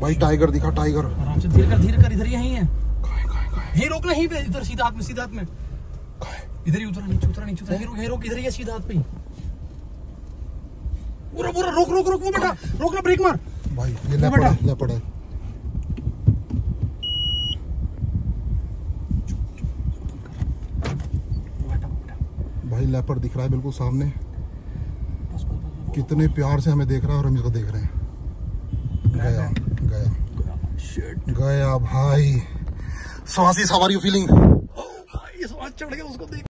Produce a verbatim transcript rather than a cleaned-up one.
भाई टाइगर दिखा, टाइगर। आराम से, धीरे कर, धीरे कर, इधर ही है। यहीं रोकना, यहीं पे, इधर सीधा हाथ में, सीधा हाथ में, इधर ही उतरा, नीचे उतरा, नीचे उतरा, यहीं रोक, यहीं रोक, इधर ही है, सीधा हाथ पे। पूरा पूरा रोक रोक रोक वो बेटा, रोकना, ब्रेक मार भाई। ये ले पड़ा, ले पड़ा। भाई लेपर्ड दिख रहा है बिल्कुल सामने। कितने प्यार से हमें देख रहा है और हम इसको देख रहे हैं। गया गया गया भाई। स्वासी, हाउ आर यू फीलिंग? ये स्वाद चढ़ गया उसको देख।